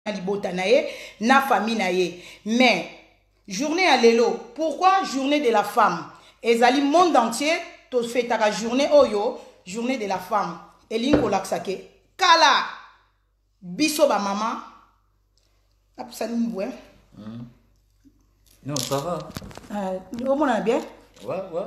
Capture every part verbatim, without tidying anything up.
libota na ye na famille na ye. Mais journée à lelo, pourquoi journée de la femme? Ezali monde entier to fêtaka journée oyo, journée de la femme. Elingo laksake kala biso ba maman. Apsani mbwe. Mm. Non, ça va. Euh, au moins bien. Ouais, ouais.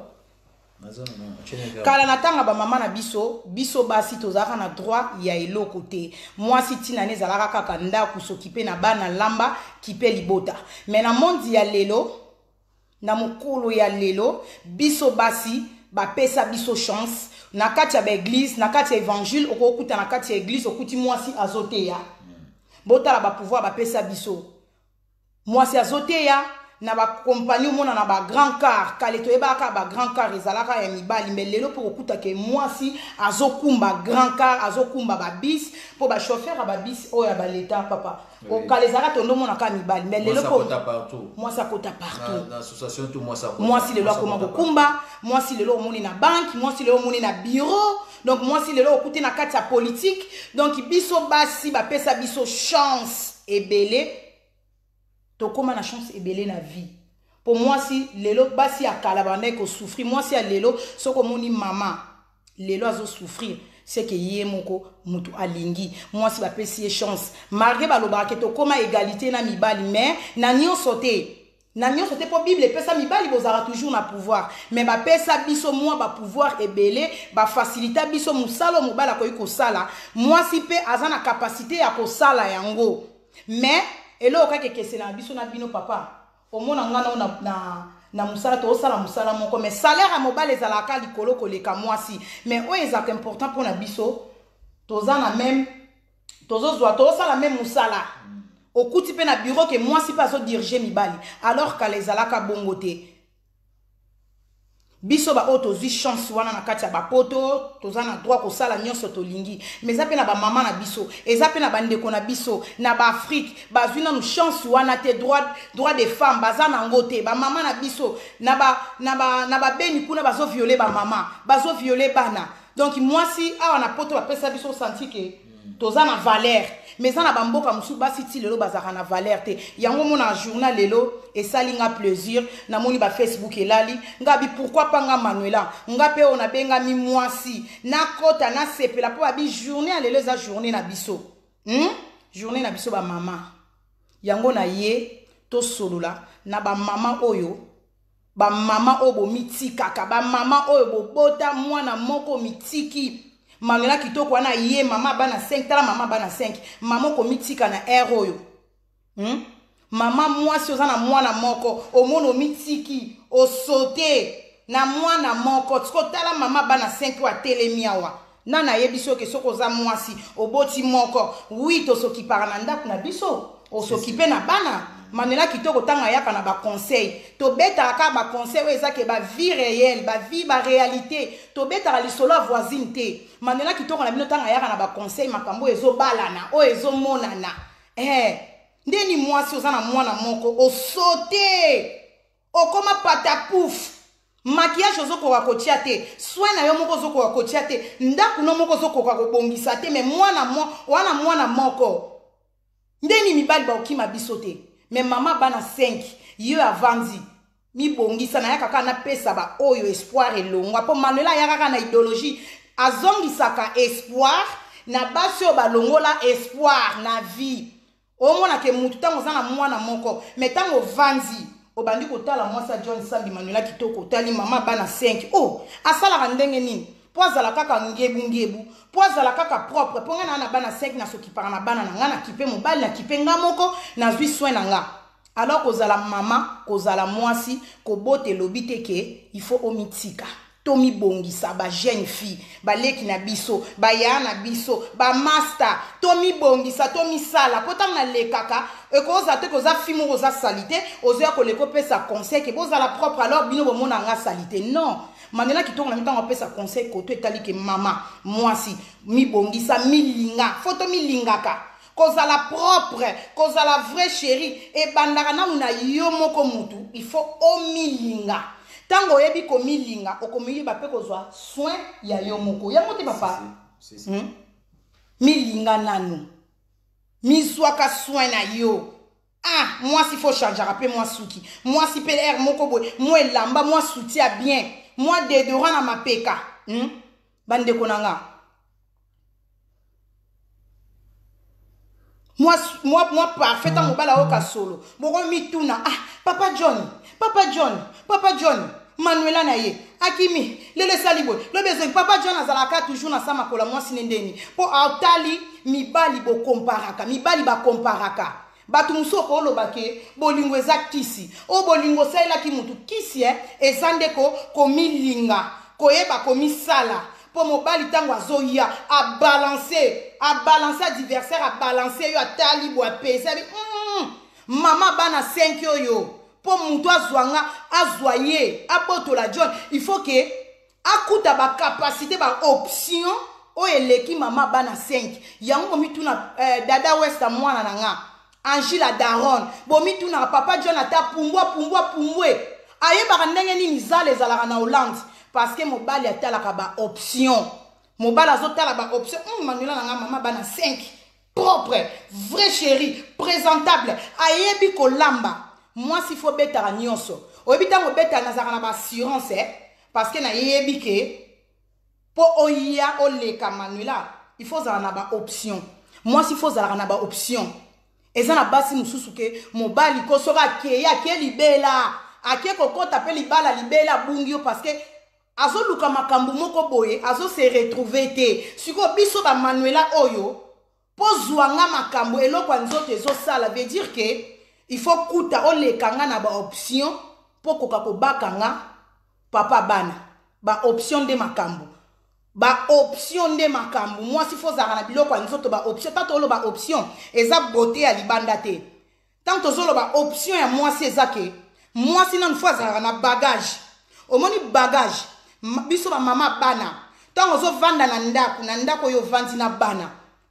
Kala natanga ba maman na biso, biso basi tozaka na droit ya elo côté. Moi si tina ne zalaka kaka nda ku s'occuper na bana lamba kipe libota. Mais na monde ya lelo, na mokolo ya lelo, biso basi ba pesa biso chance. Na kati ya ba église, na kati ya évangile, okokuta na kati ya église okuti moi si azoteya. Bota la ba pouvoir ba pesa biso. Moi si azoteya na ba compagnie mona na ba grand car kaleto ebaka ba grand car ezalaka ya mibali mais lelo pour okuta ke mwasi azokumba grand car azokumba ba bis pour ba chauffeur ba bis o ya ba leta papa o kalezaka tondo mona ka mibali mais lelo pour moi ça kota partout dans association tout moi ça moi si lelo akoma kokumba moi si lelo omoni na banque moi si lelo omoni na bureau donc moi si lelo okuti na kati ya politique donc biso basi ba pesa biso chance ebele tokoma na chance ebele na vie. Pour moi si lelo basi akala banda ko souffrir, moi si lelo soko moni mama lelo azo souffrir, c'est que yé moko mutu alingi. Moi si ba pesi chance, malgré ba lobaka tokoma égalité na mibali mais na nyo sauté. Na nyo sauté pour Bible pesa mibali bozara toujours na pouvoir, mais ba pesa biso moi ba pouvoir ebele, ba faciliter biso musalo mobala ko iko sala. Moi si pe azana capacité ya ko sala yango. Mais et là, quand c'est na biso na bino papa, au moins on a na na na musala to sala musala moko mais salaire à mobile les alaka likolo koleka moi si mais o ezaka important pour na biso toza na même tozo zwa to sala même musala au kuti pe na bureau que moi si pas so diriger mibali alors que les alaka bongote biso ba auto zi chance wana na kati ya ba poto toza na droit ko sala nyonso to lingi mais za pe na ba mama na biso eza pe na ba ndeko na biso na ba Afrique ba zwina no chance wana te droit droit des femmes baza na ngote ba mama na biso na ba na ba na ba beni kuna bazo violer ba mama bazo violer bana donc moi si awa na poto ba pesa biso senti que toza na valeur mais ça na bamboka musu basi ti lelo bazaka na valeur te yango mona journal lelo et ça linga plaisir na moni ba Facebook elali ngabi pourquoi pas nga Manuela nga pe on a benga mi mwasi na kota na sepela po abi journée lelo za journée na biso hmm? Journée na biso ba mama yango na ye to solola na ba mama oyo ba mama obo mitika ka ba mama oyo bo bota mwana moko mitiki Manuela kitoko wana ye mama bana cinq tala mama bana cinq mama ko mitika na ero yo hmm? Mama mwasi ozana mwana moko omono mitiki o sauté na mwana moko tiko tala mama bana cinq wa telemiawa nana yebiso ke soko za mwasi oboti moko oui to soki parana ndaku na biso o sokipe na bana Manuela kitoko tanga yaka na ba conseil to beta ka ba conseil eza ke ba vie réelle ba vie ba réalité to beta li solo voisine te Manuela kitoko na bino tanga yaka na ba conseil makambo ezo balana o ezo monana eh ndeni mwasi ozana mwana moko o sauté o koma patapouf maquillage ozoko wa kotia te soin na yo moko ozoko wa kotia te ndaku no moko ozoko wa kobongisa te mais mwana mo wana mwana moko ndeni mibali ba okima biso te mais maman bana cinq yo avandi mi bongisa na yaka kana pesa ba oyo espoir elongwa po Manuela yaka kana idéologie azongisaka espoir na basi o balongola espoir na vie o mona ke mutu tango zana mwana moko mais tango vandi obandi kotala mwasa John Sambi Manuela kitoko tali mama bana cinq oh asala ndenge nini po azala kaka ngebu ngebu po azala kaka propre po nga na bana cinq na soki para na bana na nga na kipe mobile na kipe nga moko na zwi soin na nga alors kozala mama kozala mwasi kobote lobite ke il faut omitika tomi bongisa ba jeune fille ba leki na biso ba ya na biso ba master tomi bongisa tomi sala potang na lekaka e koza te koza fimo koza salite ozoya ko leko pesa conseil ke bozala propre alors bino bomona nga salite non Manuela kitoko na mitango pesa conseil koto etali ke mama mwasi mi bongisa milinga foto milingaka kozala propre kozala vrai chéri e bandaka na yo moko mutu il faut omilinga tango yebi ko milinga okomiyiba pe kozwa soin ya yo moko yango te papa hmm? Milinga nanu mizwaka soin na yo. Ah, moi s'il faut changer, rappelez-moi Souki. Moi si P R moko boy, moi lamba, moi soutien bien. Moi déodorant na ma P K. Hmm? Bande konanga. Moi moi moi parfait en mobala oka solo. Boko mi tuna. Ah, Papa John. Papa John. Papa John. Manuela na ye. Akimi, lele salibo. Le besoin Papa John azalaka toujours na sama kola moi sinendeni. Po autali mi bali bo comparaka. Mi bali ba comparaka. Batu musoko olobake bolingo eza kisi. O bolingo saila ki mutu kisi eh ezandeko komilinga. Koyeba komisala. Po mobali tango azoya a balancer, a balancer adversaire, a balancer yo atali bo apesa. Mm, mama bana cinq yo yo. Po mutu azwanga azwaye aboto la John. Il faut que akuta ba capacité ba option o eleki mama bana cinq. Yango mituna eh, dada westa mwana nanga. Angela Daron, bomi tu na Papa John ata pumbwa pumbwa pumbwe. Aye ba ndenge ni nizale zalaka na Hollande parce que mobali atalaka ba option. Mobali azotala ba option. Hum Manuela na mama bana cinq. Propre, vrai chéri, présentable. Aye bi ko lamba. Moi s'il faut beta nyonso. Oyebi tango beta na zaka na ba assurance eh parce que na yebi ke po oya oleka Manuela, il faut zala na ba option. Moi s'il faut zala na ba option. Ezana basi mususu ke mobali ko soka ke ya ke libela ake kokota pe libala libela bungio parce que azo luka makambu moko boye azo se retrouver te siko biso ba Manuela oyo po zwanga makambu eloko nzoto ezo sala veut dire que il faut kuta olekanga na ba option po koka ko bakanga papa bana ba option de makambu. Ba option de makambu. Moi si faut zara na biloko nzoto ba option tato lo ba option eza beauté à libanda te. Tant tozolo ba option ya moi si ezake. Moi si non fois zara na bagage. Omoni bagage biso ba mama bana. Tant ozo vanda na ndako na ndako yo vandi na bana.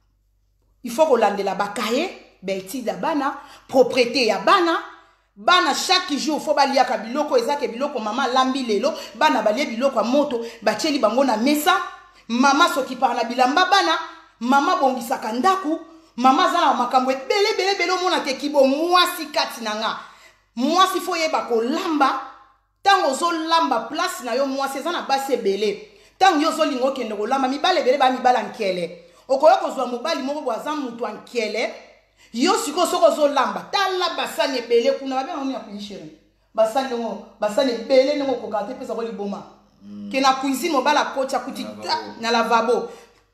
Il faut ko landela bakaye, beti da bana, propriété ya bana. Bana chaque jour faut balia ka biloko ezake biloko mama lambi lelo bana balie biloko moto bacheli bango na mesa mama soki parna bilamba bana mama bongisaka ndaku mama zana makambo ebele bele bele mona te kibo mwasi kati nanga mwasi faut yeba ko lamba tango zo lamba place na yo mwasi zana base bele tango yo zo lingo kende ko lamba mibale bele ba mibala nkele okoyo ko zwa mobali moko bwaza mutu ankele. Yo siko soko zo lamba tala basane bele kuna babe on ya kuishiri basane ngo basane bele ngo kokate pesa ko liboma ke na cuisine mobala kocha kuti na lavabo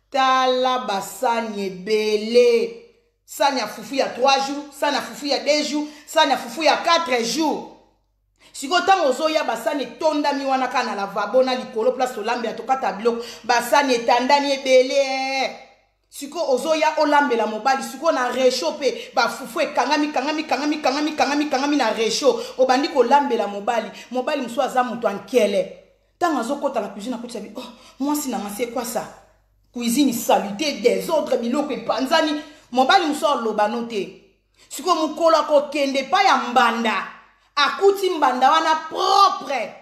tala basane bele sanya fufu ya trois jours sana fufu ya deux jours sana fufu ya quatre jours siko tango zo ya basane tonda mi wana kana lavabo na likolo place olambe atokata biloko basane tandani ebele. Siko ozoya olambela mobali siko na réchauffer ba fufu kangami kangami kangami kangami kangami kangami na réchaud obandi ko lambela mobali mobali mso aza mutu ankele tanga zokota la cuisine akoti sabi oh moi si na c'est quoi ça cuisine salutaire des autres biloko epanzani mobali mso loba note siko mukolo ko kende pa ya mbanda akuti mbanda wana propre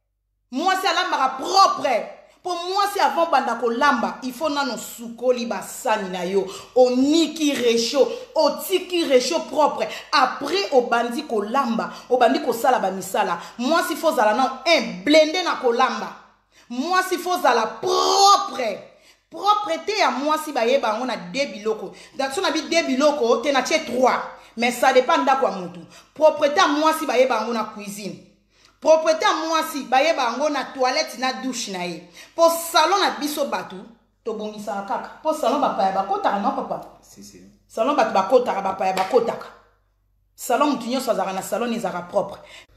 moi si alambaka propre. Pour moi, c'est avant bandako lamba, il faut nano soukoli basani na yo, oniki réchaud, otiki réchaud propre. Après, au bandi ko lamba, au bandi ko sala ba misala. Moi, s'il faut zala nan un blendé na ko lamba. Moi, s'il faut zala propre. Propreté à moi si ba yeba on a deux biloko. Donc si on a dit deux biloko, te na tche trois. Mais ça dépend d'ako à mutu. Propreté à moi si ba yeba on a cuisine. Propriété à moi si baye bango na toilette na douche na ye. Pour salon na biso batu to bongisa kaka. Pour salon ba pa ba kota na papa. Si si. Salon batu ba kota ba pa ba kota. Salon mutunyo so zara na salon ezara propre.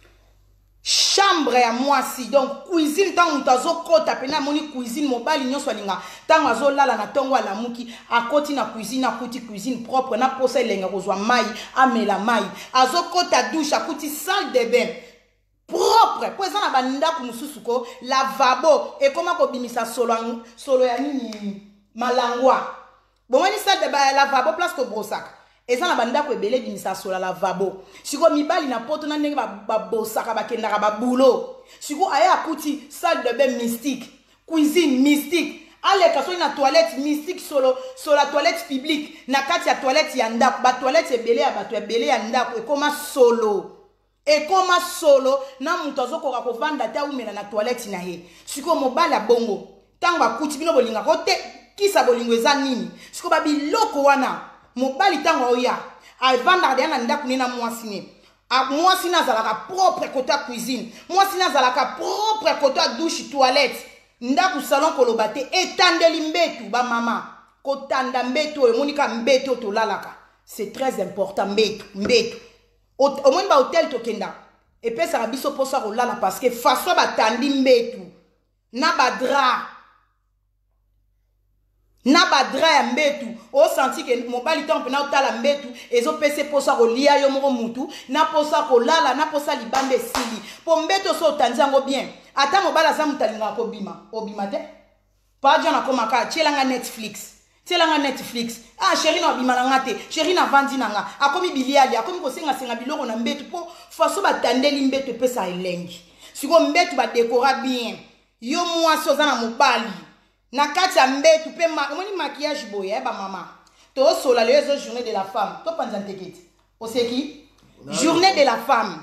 Chambre à moi si donc cuisine tant mutazo kota pena moni cuisine mobali nyoso linga. Tant azo lala na tongo ala muki akoti na cuisine akuti cuisine propre na posa lenga kozwa mai amela mai. Azo kota douche akuti salle de bain. Propre pour ça na banda ku mususuko lavabo et comment ko bimisa solo solo ya nini malangwa bomani sa de ba lavabo place ko brosaka et ça na banda ko ebele bimisa solo lavabo siko mibali na poto na ndenge ba bosaka ba kendaka ba boulot siko aya akuti salle de bain mystique cuisine mystique aleka so na toilette mystique solo sur la toilette publique na kati ya toilette ya ndako ba toilette ebele ya bato ebele ya ndako ekoma solo ekoma solo na mutu azokoka kovanda te aumela na toilette na ye siko mobala bongo tango bakuti bino bolinga kote kisa bolingo eza nini siko babiloko wana mobali tango oya avanda de na ndako nina mwasi ne mwasi na zalaka propre côté cuisine mwasi na zalaka propre côté douche toilette ndaku salon koloba te etandeli mbetu ba mama kotanda mbetu oyo monika mbetu to lalaka c'est très important mbetu mbetu au moins ba hotel tokenda et puis ça biso posa kolala parce que façon batandi mbetu na badra na badra ya mbetu o senti que mobali temps pena otala mbetu ezo pese posa kolia yo moko mutu na posa kolala na posa libande sili po mbetu so tanzango bien ata mobala za mutalinga ko bima obima te pa jana koma ka tielanga Netflix tielanga Netflix ah chérie na bima na ngate chérie na vandi nanga akomi biliali akomi ko senga senga biloko na mbetu po faso batandeli mbetu pesa elengi siko mbetu ba décora bien yo mwaso za na mobali na kati ya mbetu pe ma omoni maquillage boye ba mama to sola les journée de la femme to panza teketi oseki journée de la femme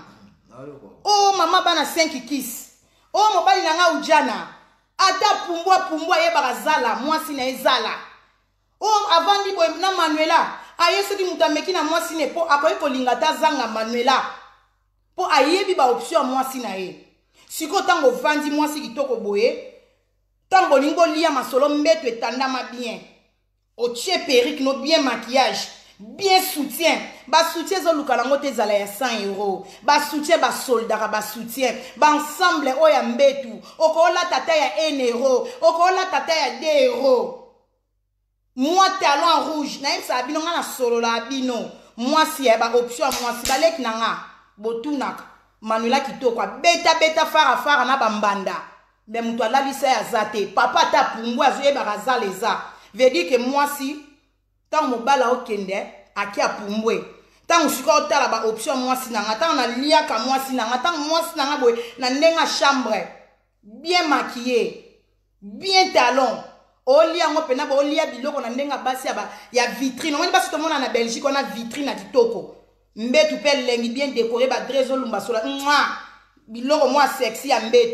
oh mama bana cinq kiss oh mobali nanga ujana ata pumbwa pumbwa ye barazala mwasi na ezala oh avandi boye na Manuela ayeso di mutameki na mwasi ne po akoyi kolinga ta zanga Manuela po ayebi ba option mwasi na ye siko tango vandi mwasi kitoko boye tango lingo lia masolo mbeto etandama bien otie perruque no bien maquillage bien soutien ba soutien zo lukala ngote zala ya cent euros ba soutien ba soldat ba soutien ba ensemble oya mbetu okola tata ya un euro okola tata ya deux euros moi talon rouge na yesa bino nga na solo la bino moi si ya ba option moi si balek nanga botunaka Manuela kitoko beta beta fara fara na bambanda mais mutu alalisa ya zate papa ta pumbwa azoye barazala eza veut dire que moi si tant mobala okende aki apumbwe tant usika otala ba option moi si nanga tant na liaka moi si nanga tant moi si nanga boy na ndenga chambre bien maquillé bien talon olia ngo pena ba olia biloko na ndenga basi ya ba ya vitrine on basi to mona na Belgique on a vitrine na kitoko mbetu pe lengi bien décoré ba drezo lumba sola mwa biloko moi sexy ya mbetu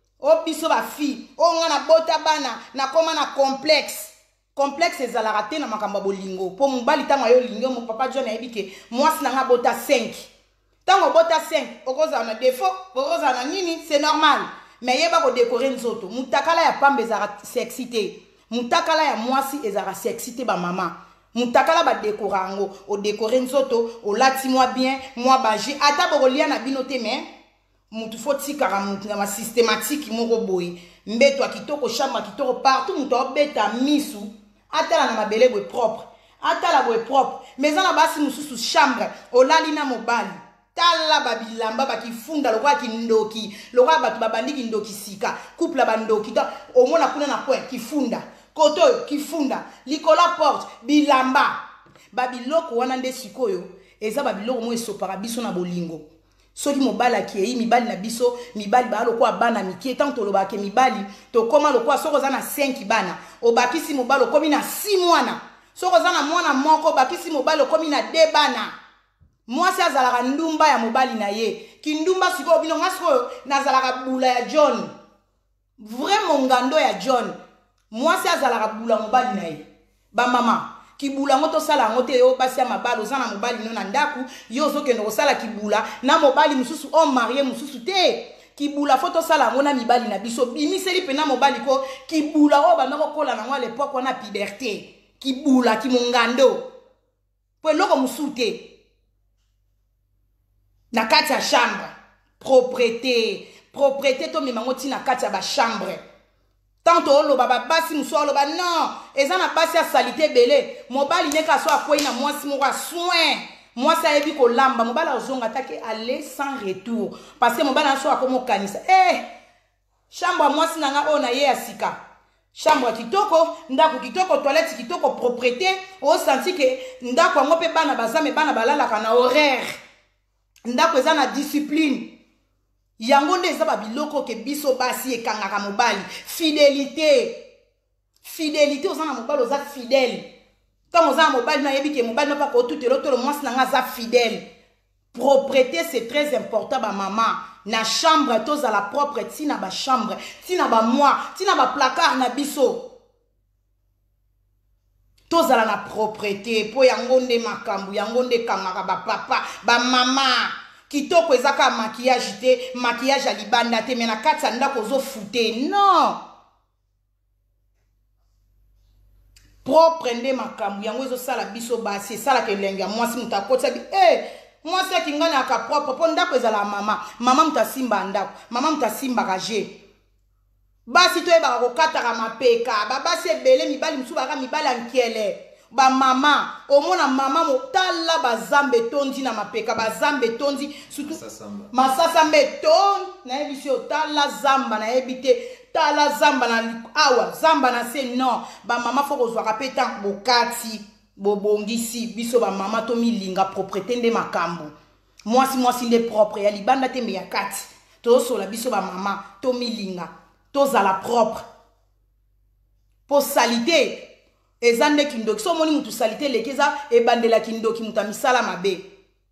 o biso ba fille o nga na bota bana na koma na complexe complexe ezalaka te na makamba bolingo po mobali tango yo lingo mo papa John ayebike mwasi na nga bota cinq tango bota cinq okoza na défaut okoza na nini c'est normal mais yeba ko décorer nzoto mutakala ya pambe ezara sexy te mutakala ya mwasi ezara sexy te ba mama mutakala ba décorango o décorer nzoto o lati moi bien moi baji ata bokolia na bino te mais mutu foti kara mutu na systématique moko boy mbeto akitoko chambre kitoko partout mutu obeta misu atala na mabele boy propre atala boy propre mais ana basi mususu chambre olali na mobali tala babilamba bakifunda lokwa kindoki lokwa batu babandiki ndoki sika couple bandoki ta omona kuna na point kifunda koto kifunda likola porte bilamba babiloko wana nde sikoyo eza babiloko mo esopara biso na bolingo soki mobala ki yi mibali na biso mibali ba lokwa bana miki tant to lobake mibali to koma lokwa soko za na cinq bana obakisi mobalo komi na six mwana soko za na mwana moko bakisi mobalo komi na deux bana mwasi azalaka ndumba ya mobali na ye kindumba siko bino ngasko nazalaka bula ya John vraiment ngando ya John mwasi azalaka bula mobali na ye ba mama kibula ngoto sala ngote yo basi ya mabalo zana mobali no na ndaku yo zokende kosala kibula na mobali mususu o marié mususu te kibula foto sala ngona mibali na biso bimiseli pena mobali ko kibula o bana ko kola na ngwa l'époque wana puberté kibula kimongando po loko musute na kati ya chambre propreté propreté to mimango tina kati ya ba chambre tanto olo baba basi musolo ba non ezana basi ya salité belé mobali neka so akoyi na mwasi mo wa soin mwasi ayebi ko lamba mobali ozonga take aller sans retour parce que mobali so akomo kanisa eh chambre mwasi nanga ona ye asika chambre kitoko ndako kitoko toilette kitoko propreté o senti que ndako ngo pe bana bazame bana balala kana horaire ndako ezana discipline yango nde eza babiloko ke biso basi ekangaka mobali fidélité Fidélité aux gens mobile aux fidèles. Quand aux gens mobile na yebi ke mobile na pas ko tout l'autre le mois na nga fidèle. Propreté c'est très important ba maman. Na chambre tous à la propre ti na ba chambre, ti na ba moi, ti na ba placard na biso. Tous à la propreté po yango nde makambu, yango nde kangaka ba papa, ba maman. Kitoko ezaka maquillage te, maquillage à libanda te, mais na kati ndako zo fouté. Non. Propre nde makambu yango ezo sala biso basi sala ke lenga moi si mutakota bi eh moi c'est ki ngana ka propre po ndako ezala mama mama mutasimba ndako mama mutasimba kaje basi to eba ko kataka mapeka ba basi ebele mibali msusu baka mibali ankiele ba mama omona mama motala bazambe tondi na mapeka bazambe tondi surtout masasa mbeton na ebisi otala zamba na ebite tala zamba na awa zamba na se non ba mama faut kozwaka pe tant bokati bobongisi biso ba mama to milinga propreté nde makambo moi si moi si nde propre ya libanda te me ya kati to sola biso ba mama to milinga to za la propre pour salité ezande kindoki so moni mutu salité lekeza e bandela kindoki mutamisala mabe.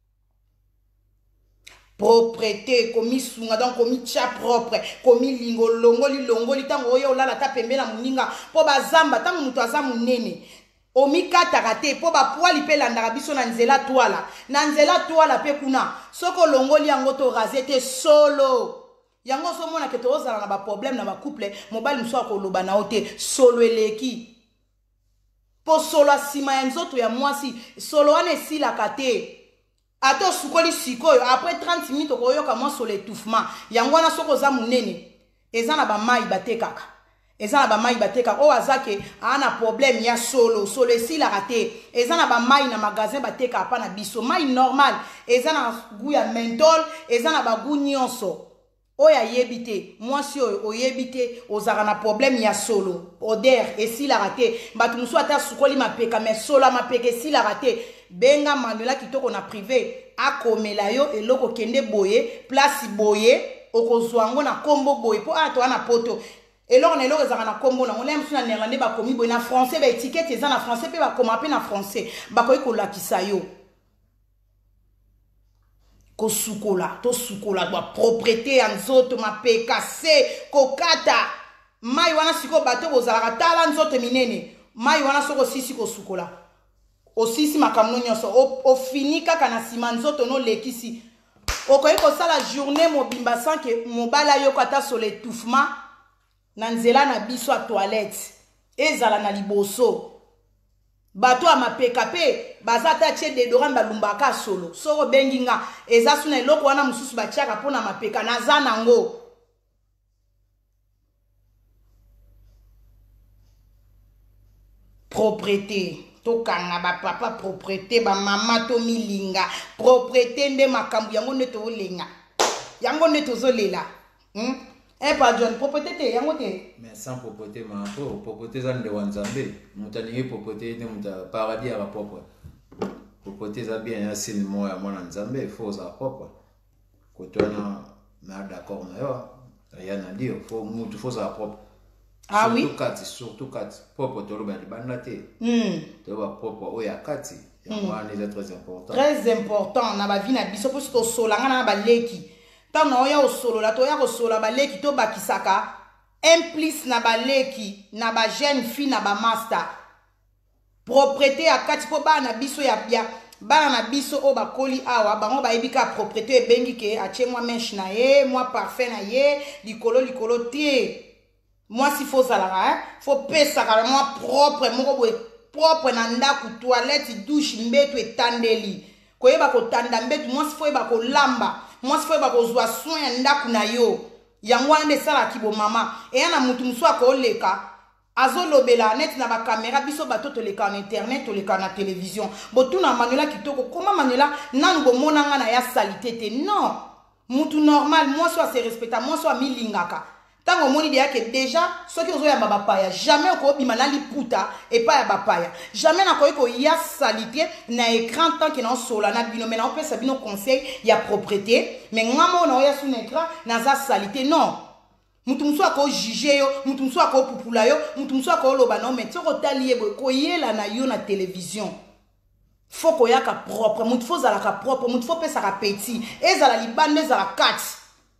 Propreté, komi sunga, donc komi tcha propre, komi lingo, longoli, longoli, tango oyo la ta pembe na muninga, po ba zamba, tango mutu aza munene. Omi katarate, po ba poali pe landara biso na nzela toala. Na nzela toala pe kuna, soko longoli yango to razete solo. Yango so mona ke to ozala na ba problème na ba couple, mobali mso akoloba na ote, solo eleki. Po solo asima ya nzoto ya mwasi, solo ane si la kate. Ato sukoli sikoyo après trente minutes okoyoka mwa sur l'étouffement yango na soko za munene eza na ba mai batekaka eza na ba mai batekaka o azake ana problème ya solo solo esi la raté eza na ba mai na magasin bateka pa na biso mai normal eza na goût ya menthol eza na ba goût nyonso oya yebite mwasi oyo oyebite ozaka na problème ya solo odeur esi la raté batu musu ata sukoli mapeka mais solo mapeka esi la raté benga Manuela kitoko na privé akomela yo eloko kende boye place boye okozwango na kombo boye po ato ana poto eloko na eloko ezaka na kombo na ngolem suna néerlandais ba komi boye na français ba étiquette eza na français pe ba koma pe na français ba koyi kolakisa yo ko sukola to sukola ba propreté ya nzoto mapeka se kokata mai wana siko bato bozalaka tala nzoto minene mai wana soko sisi ko sukola osisi makamno nyonso o fini kaka na sima nzoto no lekisi okoyi kosala journée mobimba sans que mobala yo kata sur l'étouffement na nzela na biso a toilette ezala na liboso bato amapeka pe bazata tie déodorant balumbaka solo soko benginga eza suna eloko wana mususu batiaka pona mapeka naza nango propreté tokanga ba papa propreté ba mama to milinga propreté nde makambu yango nde to lenga yango nde to zolela hm eh pardon propreté te yango te mais sans propreté ma po propreté za nde wanzambe mutani propreté ne muta paradis à propre propreté za bien ya sin moya mwana nzambe faut ça propre ko tona na d'accord na yo ya na dio faut mutu faut ça propre. Ah surtout oui kati surtout kati propre to loba libanda te hmm to ba propre oya kati yango wana est très important très important na ba vie na biso pour to solanga na ba leki tano oya osolo la to ya kosola ba leki to bakisaka implice na ba leki na ba jeune fille na ba master propreté akati po ba na biso ya bia ba na biso o ba koli awa bango ba ebika propreté ebengi ke atie moi mèche na ye moi parfum na ye likolo likolo te. Moi si faut ça là faut pesa carrément propre moko boye propre na ndaku toilette douche mbeto etandeli koyeba ko tanda mbeto moi si faut eba ko lamba moi si faut eba ko zwa soin ya ndaku na yo yango ande sala kibo mama e yana mutu musu akoleka azolobela net na ba caméra biso bato to leka na internet to leka na télévision botuna Manuela kitoko comment Manuela nango monanga na ya salité te non mutu normal moi soit se respecta moi soit milingaka. Tango moni dia que déjà ceux qui ont ya babapaya jamais ko bima na liputa et pas ya bapaya jamais na ko ko ya salité na écran tant que na sola na bino mais na on peut sabino conseil ya propreté mais ngamo na ya sur écran na za salité non mutu musu ako juge yo mutu musu ako pupula yo mutu musu ako loba non mais soko tali yebo ko yela na yo na télévision faut ko yaka propre mutu faut zala ka propre mutu faut pesa ka petit ezala libande ezala kati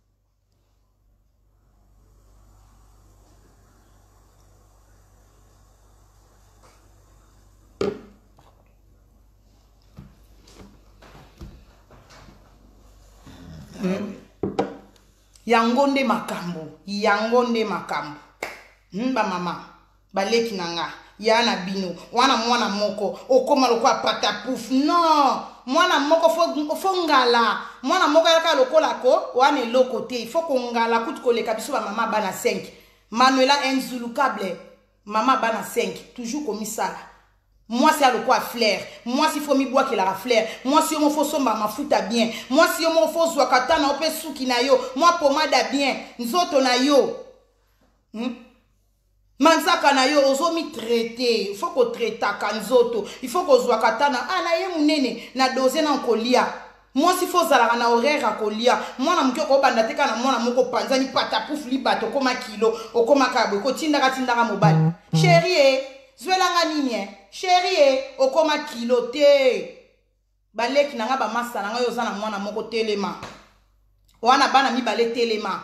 Mm. Yango nde makambo yango nde makambo mba mama baleki nanga yana bino wana mwana moko okoma lokwa patapuf non mwana moko fo fo ngala mwana moko yaka lokola ko wana eloko te fo ko ngala kutu koleka biso ba mama bana cinq Manuela Enzulu Kable mama bana cinq toujours comme ça. Moi, c'est à le quoi flair. Moi, s'il faut m'y boire qu'il a la flair. Moi, si on faut somba ma fouta bien. Moi, si on faut zwakata na ope souki na yo. Moi, pomada bien. Nzoto na yo. Hmm? Mansaka na yo, ozo mi traité. Il faut qu'on traite à nzoto. Il faut qu'on zwakata na. Ah, na ye munene. Na dose na kolia. Moi, s'il faut zala na horaire à kolia. Moi, na mkyo ko banda teka na moi na moko panzani patapuf libato koma kilo. Okoma kabwe. Ko tindaka tindaka mobile. Chérie, zwelanga nini chérie okoma kilo te baleki nanga ba masa nanga yo zana mwana moko telema wana bana mi bale telema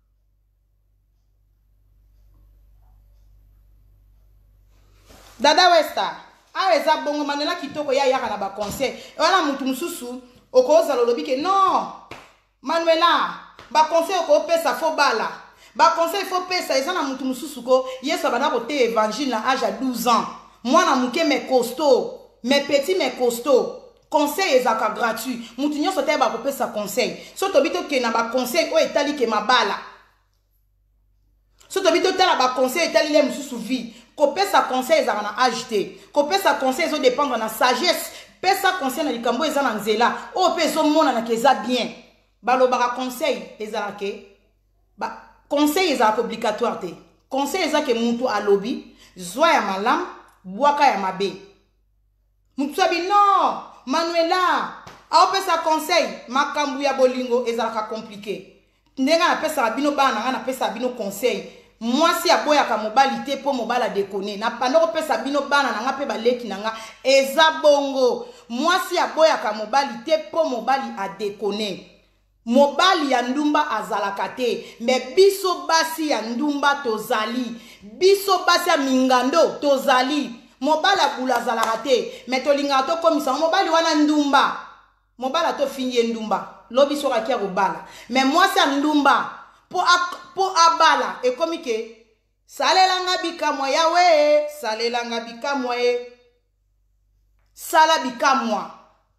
dada westa aweza bongo Manuela kitoko ya yaka na ba conseil wana mutu mususu okoza lolobi ke non Manuela ba conseil ko pesa fo bala ba conseil faut pesa ezana mutu mususu ko yeso bana ko te évangile na âge à douze ans. Moi, na mouke mes costauds, mes petits, mes costauds. Conseil ezaka gratuit. Moutinyo sote ba kope sa conseil. So to bito ke na ba conseil o etali ke mabala. So to bito tala ba conseil etali le mususu vie. Kope sa conseil ezaka na ajité. Kope sa conseil ezo dépendre na sagesse. Pesa conseil na likambo ezana nzela. O pe zo mona na keza bien. Balo ba conseil ezala ke ba conseil ezaka obligatoire te. Conseil ezaka muntu alobi, zwa ya malam Boaka ya mabe. Mutsabi non, Manuela, a pesa conseil, makambu ya bolingo ezalaka compliqué. Ndenga na pesa bino bana na pesa bino conseil. Moi si aboya ka mobali te po mobala déconner. Na pano pesa bino bana na nga pe baleki nanga eza bongo. Moi si aboya ka mobali te po mobali a déconner. Mobali ya ndumba azalaka te, me biso basi ya ndumba tozali, biso basi ya mingando tozali, mobala bula zalaka te, me tolinga to komisa mobali wana ndumba, mobala to finye ndumba, lobi soka kia robala, me mwasi ya ndumba, po, po abala, e komike, salelanga bikamwa yawe, salelanga bikamwa e, sala bikamwa,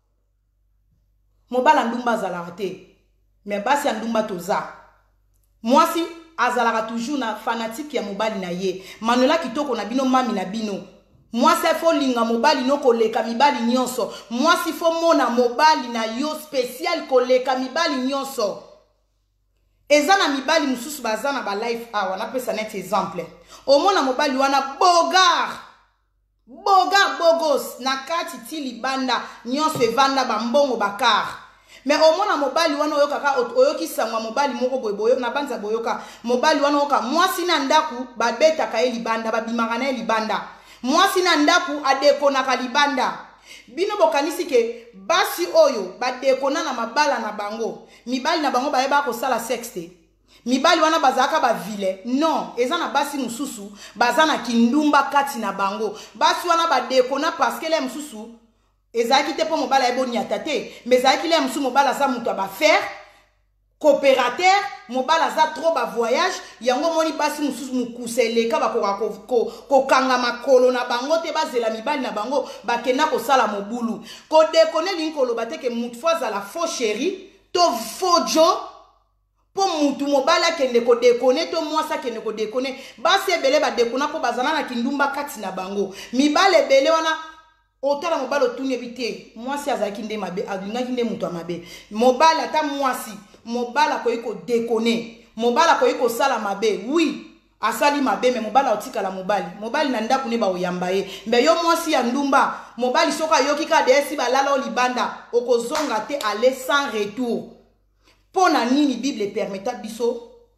mobala ndumba zalaka te. Mais basi ya ndumba toza. Mwasi azalaka toujours na fanatique ya mobali na ye. Manuela kitoko na bino mami na bino. Mwasi fo linga mobali no koleka mibali nyonso. Mwasi fo mona mobali na yo spécial koleka mibali nyonso. Ezana mibali mususu bazana ba life awa na pesa net exemple. Omona mobali wana bogar. Bogar bogos na kati tili banda nyonso evanda bambongo bakar. Mais au moins mobali wana oyoka ka oyoki sangwa mobali moko boyeboyo na banza boyoka mobali wana oyoka mwasi na ndaku babeta ka libanda babimaka na libanda mwasi na ndaku adekona ka libanda bino bokanisi ke basi oyo badekona na mabala na bango mibali na bango bayeba ko sala sexte mibali wana bazaka ba vile non ezana basi mususu bazana kindumba kati na bango basi wana badekona parce que les mususu ezaki te po mobala eboni atate mais ezaki le musu mobala za mutu ba faire coopérateur mobala za trop ba voyage yango moni basi mususu mukuseleka ba ko ko ko kanga makolo na bango te bazela mibali na bango bakena ko sala mobulu ko dekone linkolo bateke mutu fois la faux chéri to fojo po mutu mobala kende ko dekone to mwasa kende ko dekone basi ebele ba dekona po bazana na kindumba kati na bango mibale ebele wana otala mobala otunye bite mwasi azaki nde mabe alingaki nde mutu amabe mobala ata mwasi mobala koyiko dekone mobala koyiko sala mabe oui asali mabe me mobala otikala mobali mobali na ndaku ne ba oyamba ye mbe yo mwasi ya ndumba mobali soka yoki ka desi balala olibanda okozonga te aller sans retour pona nini bible permetta biso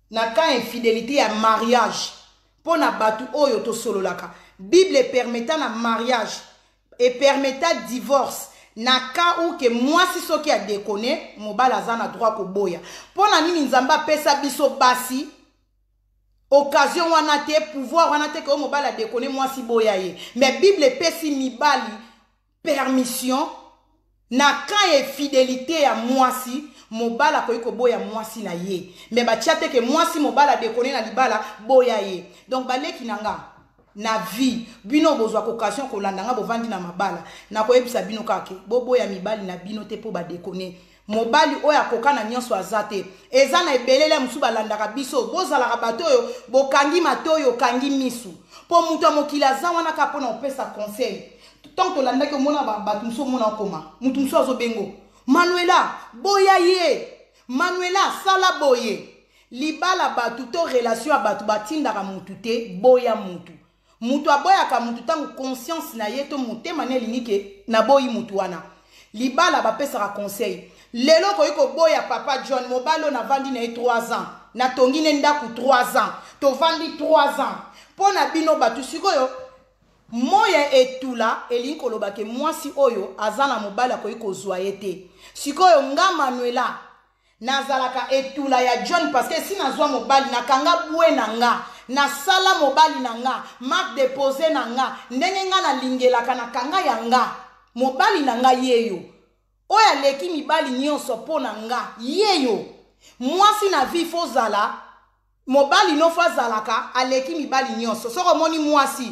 na ka infidélité ya mariage pour na batu oyo to sololaka Bible permettant na mariage et permettant divorce na ka ou que moi si soki a déconné mobala za na droit ko boya pour na nini nzamba pesa biso basi occasion wana te pouvoir wana te ko mobala déconné moi si boya ye mais Bible pesi mibali permission na ka e fidélité ya moi si mobala ko iko boya moi si na ye mais ba tiate que moi si mobala déconné na libala boya ye donc baleki nanga na vie bino bozwa occasion ko landanga bovandi na mabala na ko ebisa bino kake bobo ya mibali na bino te po ba déconner mobali oya kokana nyonso azate eza na ebelele musu balandaka biso bozala bato yo bokangi matoyo kangi misu po muto mokila za wana ka pona opesa conseil tant to landaki mona ba batu musu mona koma mutu musu azo bengo Manuela boya ye Manuela sala boye libala batu to relation batu batindaka mutu te boya mutu mutu aboyaka mutu tangu conscience na ye to motema ne linike na boyi mutu wana libala bapesaka conseil lelo ko yiko boya papa John mobalo na vandi na trois ans na tongine ndaku trois ans to vandi trois ans pona bino batu sikoyo moya etula elinko lobake mwasi oyo azana mobala ko yiko zoyete sikoyo nga Manuela nazalaka etula ya John parce que si nazwa mobali nakanga bwe na nga na sala mobali na nga mark déposé na nga ndenge nga na lingelaka na kanga ya nga mobali na nga yeyo oya leki mibali nyonso po na nga yeyo mwasi na vie fozala mobali no fazalaka aleki mibali nyonso soko moni mwasi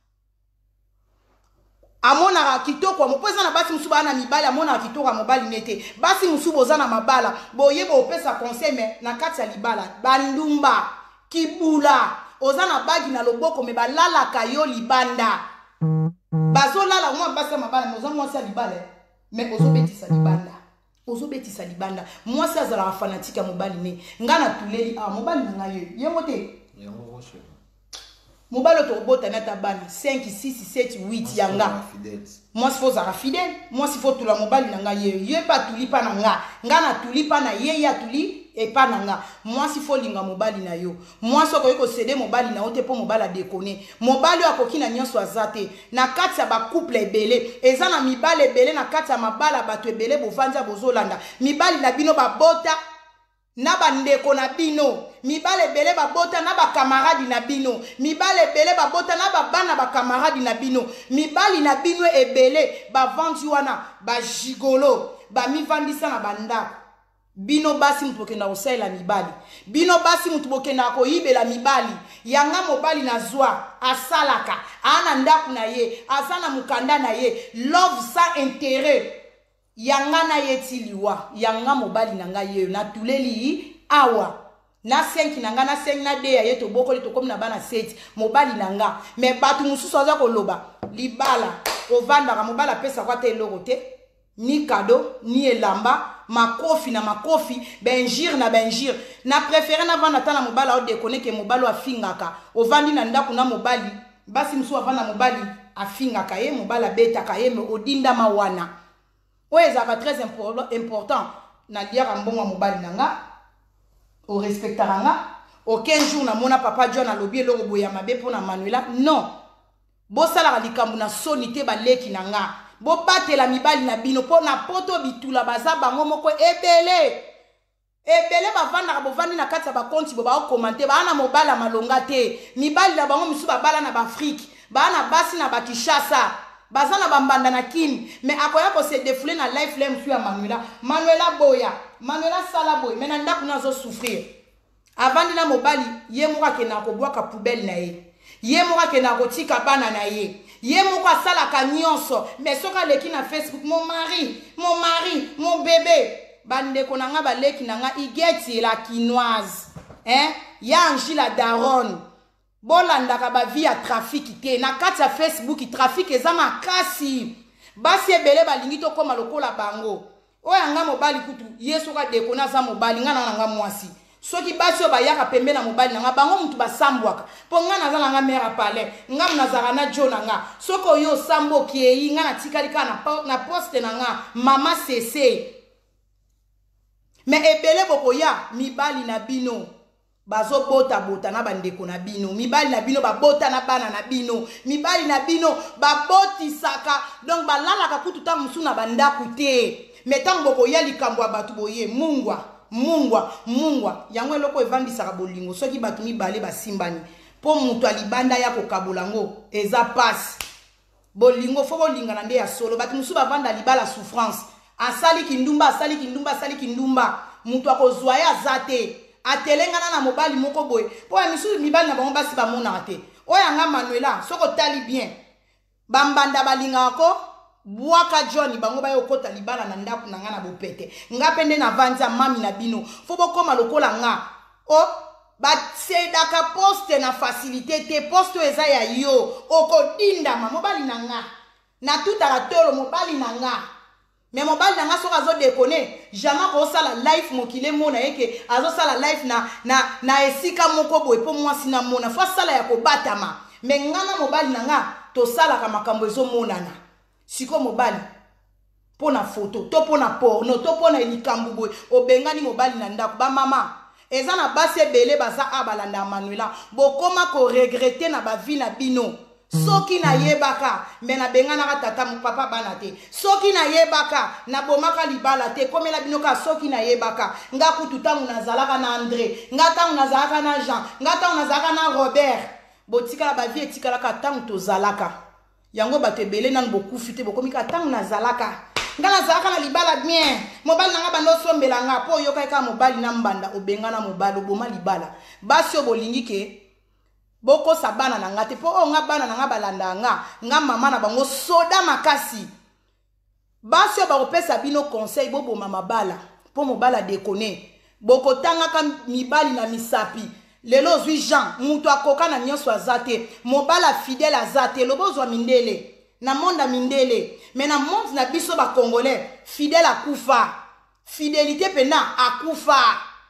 amona kitoko mopesa na basi musu bana mibali amona kitoko mobali nete basi musu bozana mabala boyeba opesa conseil me na kati ya libala bandumba kibula ozana bagi na loboko me balala kayo libanda bazo lala mwa basi mabala mozo mwa sa libala me ozo betisa libanda ozo betisa libanda mwa sa zala fanatique mobali ne ngana tuleli ah mobali na ye yemote yango roche mobalo to bota na tabana cinq six sept huit yanga moi si faut za fidèle moi si faut tula mobali nanga ye ye pa tulipa nanga ngana tulipa na ye ya tuli et pas nanga moi si faut linga mobali na yo moi soko yiko céder mobali na ote po mobala déconner mobali akoki na nyonso azate na kati ya ba couple ebele eza na mibale ebele na kati ya mabala bato ebele bovanja bozolanda mibali na bino babota na bandeko na bino mibale bele babota na ba camarade na bino mibale bele babota na ba bana ba camarade na bino mibali na bino ebele ba vandi wana ba gigolo ba mivandisa na bandako bino basi mutu bokenda kosala mibali bino basi mutu bokenda koyibela mibali yanga mobali na zwa asalaka ana ndaku na ye azana mukanda na ye love sans intérêt yanga na yetiliwa yanga mobali nanga ye na tuleli awa na cinq nanga na cinq na de ya yeto bokoli to comme na bana sept mobali nanga me batu mususu aza koloba libala ovanda ka mobala pesa kwa te lokote ni cadeau ni elamba makofi na makofi benjir na benjir na préféré na vanda tana mobala o déconner que mobalo afingaka ovandi na ndaku na mobali basi musu avanda mobali afingaka ye mobala beta ka ye me odinda mawana ouais ça va très important na liara mbongo mobali nanga o respectaranga aucun jour na mona papa John alobi eloko boya mabe pona Manuela non bo sala likambu na sonité baleki nanga bo batela mibali na bino pona poto bitula baza bango moko ebele ebele bavanda bovandi na kati ya ba konti bo ba commenter ba na mobala malonga te mibali na bango misu babala na ba Afrique ba na basi na ba Kinshasa bazana bambanda na kim mais akoya ko se défouler na life lem sur Manuela Manuela boya Manuela sala boy mais na ndaku nazo souffrir avant na mobali ye moka ke na ko bwaka poubelle na ye ye moka ke na ko tika bana na ye ye moka sala ka nyonso mais soka leki na Facebook mon mari mon mari mon bébé bande ko nanga ba leki nanga igeti la quinoise hein ya Angela Daron bolandaka ba via trafic te na kati ya Facebook trafic eza makasi basi ebele balingi to koma lokola bango oya nga mobali kutu yesu ka dekona za mobali nga na nga mwasi soki basi o bayaka pembe na mobali nga bango mutu basambwaka po nga na za nga mère palais nga mnazara na jona nga soko yo sambo kiei nga na tikalika na na poste na nga mama cc mais ebele bokoya mibali na bino bazo bota bota na bandeko na bino mibali na bino babota na bana na bino mibali na bino babotisaka donc balalaka kutu ta musu na bandaku te metango boko ya likambo ya batu boye mungwa mungwa mungwa yango eloko evandisaka bolingo soki batu mibale basimbani po mutu alibanda ya kokabolango eza pasi bolingo fo bolingana nde ya solo batu musu bavanda libala souffrance asali kindumba asali kindumba asali kindumba mutu akozwa ya zate atelengana na mobali moko boye po ya misu mibali na bango basi bamonaka te oyo anga Manuela soko tali bien bambanda balingaka ko bwaka John bango bayo kota libala na ndaku na nga na bopete nga pende na vanza mami na bino fo bokoma lokola nga o batsedaka poste na facilité te poste eza ya yo okodindama mobali na nga na tutaka tolo mobali na nga mais mobali na nga soka azo dekone jamais ko sala life mokile mona yeke azo sala life na na na esika moko boye po mwasi na mona fo sala ya kobatama mais ngana mobali na nga to sala ka makambo ezo monana siko mobali pona photo to pona porno to pona likambo boye obengani mobali na ndako ba mama eza na basi ebele baza abalanda Manuela bokoma ko regretter na ba vie na bino soki na yebaka me na bengana ka tata mu papa bana te soki na yebaka na bomaka libala te komela bino ka soki na yebaka nga kutu tangu nazalaka na André nga tangu nazalaka na Jean nga tangu nazalaka na Robert botikala ba vie etikala ka tangu tozalaka yango bato ebele nanu bokufi te bokomika tangu nazalaka nga nazalaka na libala bien mobali nanga bando sombela nga po yoka ka mobali na mbanda obengana mobali oboma libala basi obolingi ke boko sabana na nga te po o nga bana na nga balanda nga nga mama na bango soda makasi basi ba opesa bino conseil bobo mama bala po mobala dekone boko tanga ka mibali na misapi lelo zwi Jean mutu akoka na nyonso azate mobala fidèle azate lobozwa mindele na monde mindele mais na monde na biso ba congolais fidèle akufa fidélité pena akufa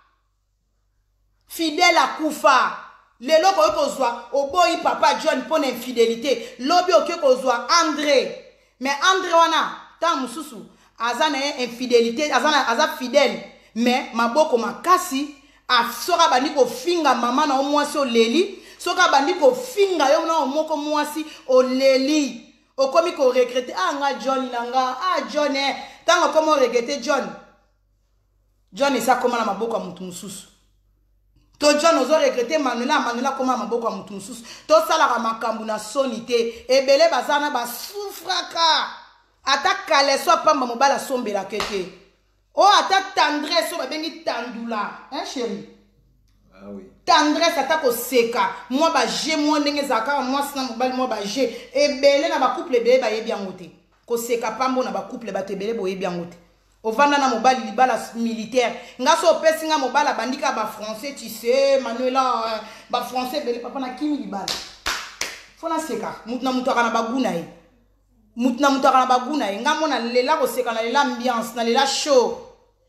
fidèle akufa lelo ko kozwa oboyi papa John pona infidélité lobi oke kozwa André mais André wana ta mususu azana infidélité azana aza fidèle mais maboko makasi asoka bandi ko finga mama na omwasi oleli soka bandi ko finga yo na omoko mwasi oleli okomi ko regretter ah nga John nanga ah John eh tango komo regretter John John isa koma na maboko ya mutu mususu to John ozo regretter Manuela Manuela koma maboko ya mutu mususu to sala makambu na sonité ebele bazana ba souffraka ata kaleso pamba mobala sombela kete oh ata tendresse ba bengi tandula hein chérie ah oui tendresse ata ko seka moi ba je moi ndenge zaka moi sina mobali moi ba je ebele na ba couple ebele ba yebi yangote ko seka pambo na ba couple ba tebele bo yebi yangote ovanda na mobali libala militaire nga so pesi nga mobala bandika ba français tu sais Manuela ba français bele papa na kimi libala fona seka mutna mutaka na baguna e mutna mutaka na baguna e nga mona lela ko seka na lela ambiance na lela show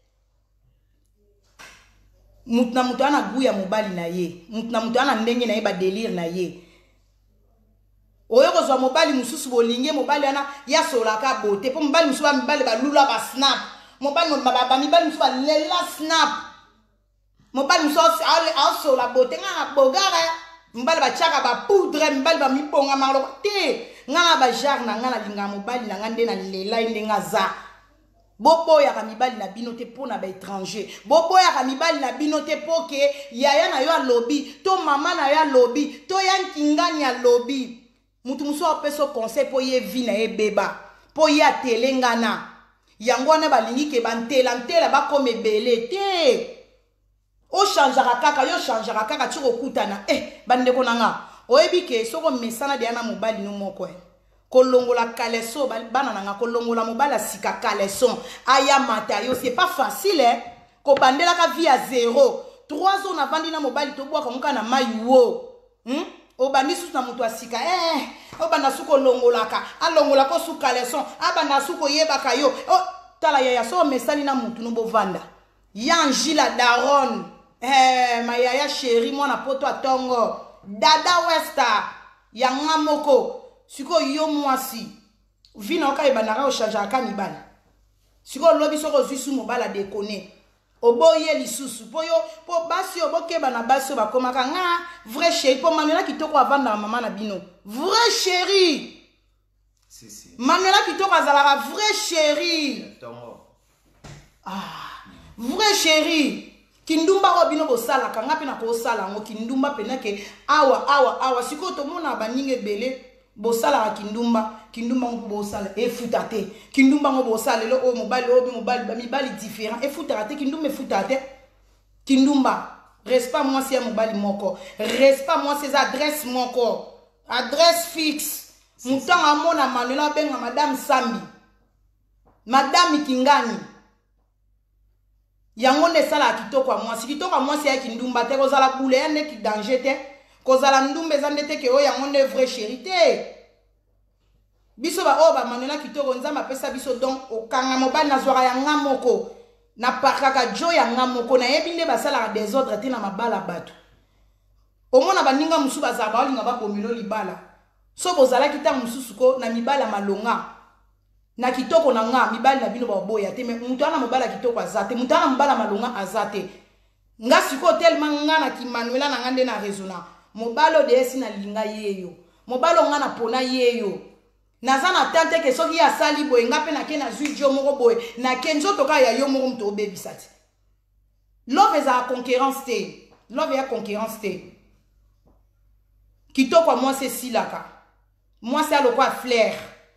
mutna mutana guya mobali na ye mutna mutana ndenge na ye ba délire na ye oyo ko zwa mobali mususu bolinge mobali ana ya solaka bote po mobali mususu ba mibali ba lula ba snap mobali ba mibali mususu ba lela snap mobali mususu ale asola bote nga bogara mobali ba chaka ba poudre mobali ba mibonga mangalo te nga ba jar na nga na linga mobali na nga nde na lela ndenga za bobo ya kamibali na bino te pona ba étranger bobo ya kamibali na bino te poke yaya na yo alobi to mama na yo alobi to yankingani alobi mutu muso apeso conseil po ye vi na ye beba po ye atelengana yango wana balingi ke bantela ntela bakome ebele te o changeaka kaka yo changeaka kaka ti kokutana eh bandeko na nga oyebi ke soko mesana dia na mobali no moko e kolongola kaleso bana nanga kolongola mobala sika kaleson aya mata yo c'est pas facile hein ko bandela ka vie à zéro trois ans na vandi na mobali to bwa ka na mayiwo hm o bandi su na mutu asika eh o banda su kolongola ka alongola ko su kaleson abanda su ko yebaka yo o tala ya so mesali na mutu no bovanda yanjila daron eh mayaya chérie mwana poto atongo dada westa yanga moko siko yo mwasi vina oka ebanaka o change aka mibala siko lobi soko zwisu mobala dekone oboye lisusu po yo po basi obokeba na basi bakomaka nga vrai chéri po Manuela kitoko avanda mama na bino vrai chéri si si Manuela kitoko azalaka vrai chéri tongo ah vrai chéri kindumba ko bino bosala kanga pe na ko sala ngo kindumba pe nake awa awa awa siko to mona baninge bele bosala kindumba kindumba ngo bosala e futate kindumba ngo bosala le o mobali o bi mobali ba mibali différent e futate kindumba e futate kindumba reste pas moi c'est mobali moko reste pas moi ses adresses moko adresse fixe mutanga mona Manuela benga madame Sambi madame Kingani yango ne sala kitoko moi si kitoko moi c'est kindumba te kozala boule ene ki danger te kozala ndumbe zandete ke o yango ne vrai chérité biso ba oba Manuela kitoko nzamba pesa biso donc okanga mobali na zwara ya ngamoko na pakaka jo ya ngamoko na yebinde basala des ordres te na mabala bato omona baninga musu bazaba olinga babomelo libala so bozala kita mususu ko na mibala malonga na kitoko na nga mibali na bino ba boya te me mutu ana mobala kitoko azate mutu ana mobala malonga azate nga siko tellement nga na ki Manuela na ngande na rezona mobalo de esi na linga yeyo mobalo nga na pona yeyo nazana tante ke soki ya sali boye nga pe na ke na zui jo moko boye na ke nzoto ka ya yo moko mto obebisati love is a concurrence te love ya concurrence te kitoko moi c'est silaka moi c'est alokwa flair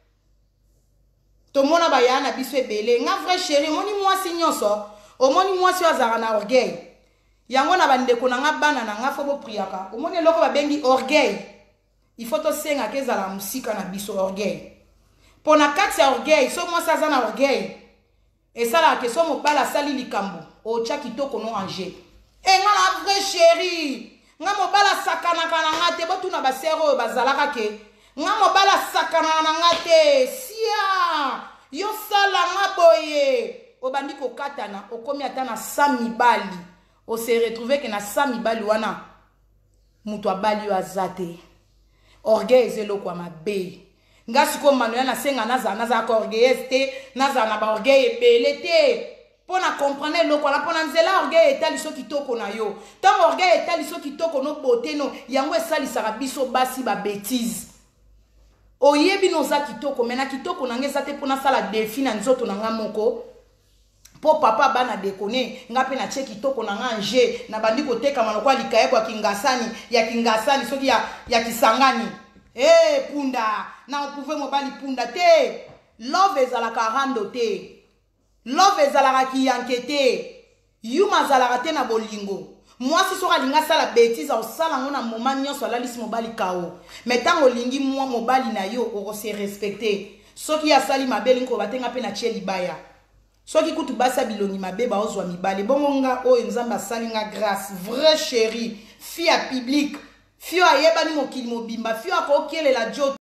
to mona ba ya na biso ebele nga vrai chéri moni moi si nyonso o moni moi si azara na orgueil yango na bandeko na nga bana na nga fo bo priaka o moni loko ba bengi orgueil il faut to senga kezala musika na biso orgueil pona kati ya orgueil so moi ça na orgueil et ça la question mo bala sali likambo o cha kitoko no anje e nga la vrai chéri nga mo bala sakana kana nga te botu na basero bazalaka ke nga mo bala sakana na nga te sia yo sala nga boye o bandi ko katana o komi atana sami bali o se retrouver que na sami bali wana mutu abali yo azate orgueil zelo kwa mabe nga siko Manuela na senga naza naza ko orgueil te naza na ba orgueil ebele te pona comprendre lo kwa pona nzela orgueil etali so kitoko na yo tant orgueil etali so kitoko no beauté no yango esali sara biso basi ba bêtise oyebi no za kitoko mena kitoko na ngeza te pona sala défi na nzoto na nga moko po papa bana dekone nga pe na che kitoko na nga nje na bandi ko teka manokwa likaye kwa kingasani ya kingasani soki ya ya kisangani eh punda na pouvez mobali punda te love ezalaka rando te love ezalaka ki yankete yuma zalaka te na bolingo moi si soka linga sala bêtise au sala ngona moment nyonso alalisi mobali kao mais tango lingi moi mobali na yo oko se respecter soki ya sali mabeli nko batenga pe na che libaya soki kutu basa bilongi mabeba ozwa mibale bongo nga oyo nzamba sali nga grâce vrai chéri fille à public fille ayeba ni mokili mobimba fille akokelela jo